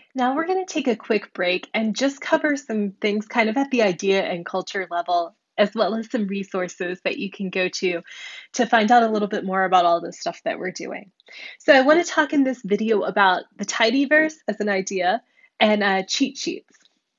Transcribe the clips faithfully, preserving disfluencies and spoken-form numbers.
Now we're going to take a quick break and just cover some things kind of at the idea and culture level, as well as some resources that you can go to to find out a little bit more about all the stuff that we're doing. So I want to talk in this video about the Tidyverse as an idea and uh, cheat sheets.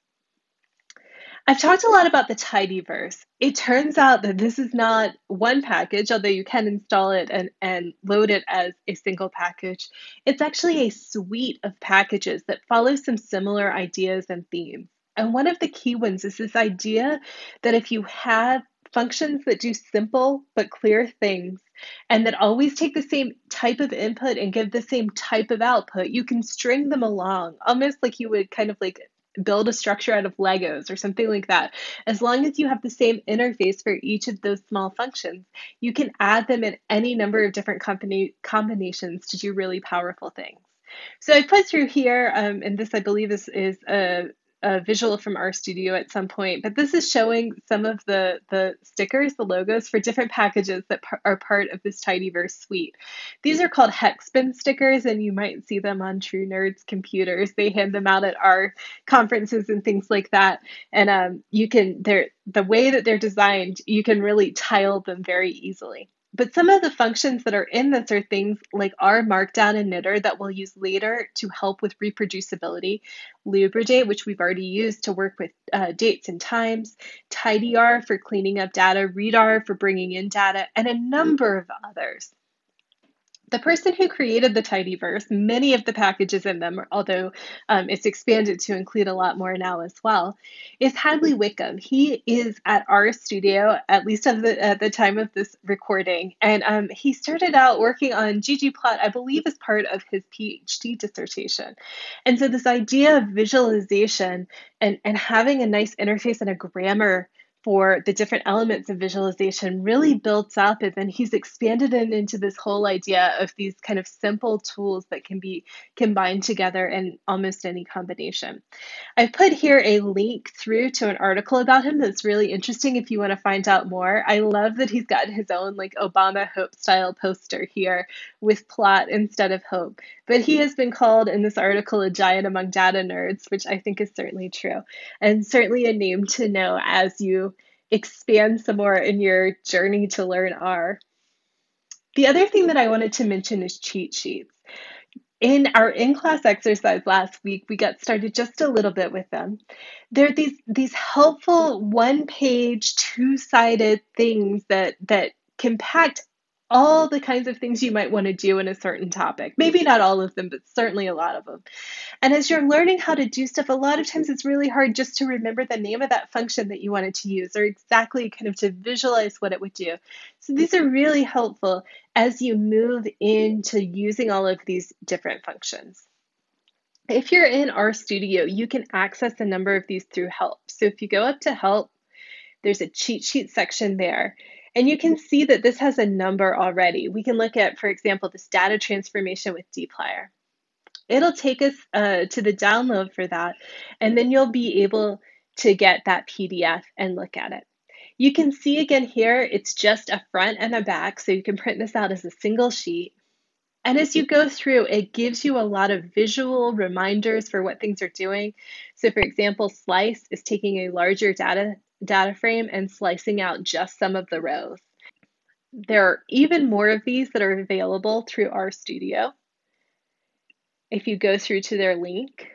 I've talked a lot about the Tidyverse. It turns out that this is not one package, although you can install it and, and load it as a single package. It's actually a suite of packages that follow some similar ideas and themes. And one of the key ones is this idea that if you have functions that do simple but clear things and that always take the same type of input and give the same type of output, you can string them along, almost like you would kind of like build a structure out of Legos or something like that. As long as you have the same interface for each of those small functions, you can add them in any number of different company combinations to do really powerful things. So I put through here, um, and this I believe is, is a, a visual from our studio at some point, but this is showing some of the, the stickers, the logos for different packages that par are part of this Tidyverse suite. These are called hex bin stickers, and you might see them on True Nerds computers. They hand them out at our conferences and things like that. And um, you can, they're, the way that they're designed, you can really tile them very easily. But some of the functions that are in this are things like R Markdown and Knitter that we'll use later to help with reproducibility, Lubridate, which we've already used to work with uh, dates and times, TidyR for cleaning up data, ReadR for bringing in data, and a number of others. The person who created the Tidyverse, many of the packages in them, although um, it's expanded to include a lot more now as well, is Hadley Wickham. He is at our studio, at least at the, at the time of this recording, and um, he started out working on ggplot, I believe, as part of his PhD dissertation. And so this idea of visualization and, and having a nice interface and a grammar for the different elements of visualization really builds up, and then he's expanded it into this whole idea of these kind of simple tools that can be combined together in almost any combination. I've put here a link through to an article about him that's really interesting if you want to find out more. I love that he's got his own like Obama Hope style poster here with plot instead of hope. But he has been called in this article a giant among data nerds, which I think is certainly true, and certainly a name to know as you expand some more in your journey to learn R. The other thing that I wanted to mention is cheat sheets. In our in-class exercise last week, we got started just a little bit with them. They're these, these helpful one-page, two-sided things that, that compact all the kinds of things you might want to do in a certain topic. Maybe not all of them, but certainly a lot of them. And as you're learning how to do stuff, a lot of times it's really hard just to remember the name of that function that you wanted to use or exactly kind of to visualize what it would do. So these are really helpful as you move into using all of these different functions. If you're in our studio, you can access a number of these through help. So if you go up to help, there's a cheat sheet section there. And you can see that this has a number already. We can look at, for example, this data transformation with dplyr. It'll take us uh, to the download for that, and then you'll be able to get that P D F and look at it. You can see again here, it's just a front and a back, so you can print this out as a single sheet. And as you go through, it gives you a lot of visual reminders for what things are doing. So for example, slice is taking a larger data, data frame and slicing out just some of the rows. There are even more of these that are available through our studio. If you go through to their link,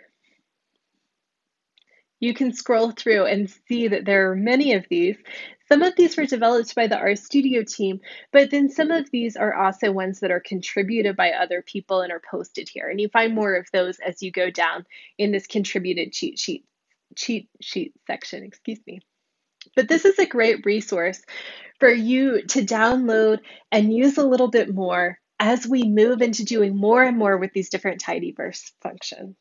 you can scroll through and see that there are many of these. Some of these were developed by the RStudio team, but then some of these are also ones that are contributed by other people and are posted here. And you find more of those as you go down in this contributed cheat sheet, cheat sheet section, excuse me. But this is a great resource for you to download and use a little bit more as we move into doing more and more with these different Tidyverse functions.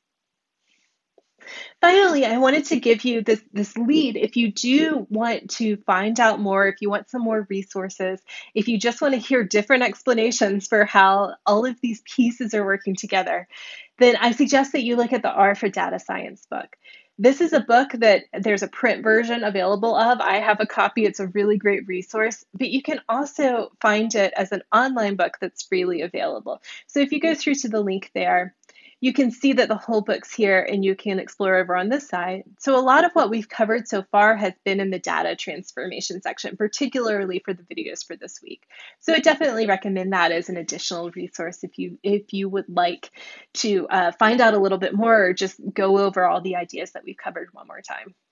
Finally, I wanted to give you this, this lead. If you do want to find out more, if you want some more resources, if you just want to hear different explanations for how all of these pieces are working together, then I suggest that you look at the R for Data Science book. This is a book that there's a print version available of. I have a copy. It's a really great resource, but you can also find it as an online book that's freely available. So if you go through to the link there, you can see that the whole book's here and you can explore over on this side. So a lot of what we've covered so far has been in the data transformation section, particularly for the videos for this week. So I definitely recommend that as an additional resource if you if you would like to uh, find out a little bit more or just go over all the ideas that we've covered one more time.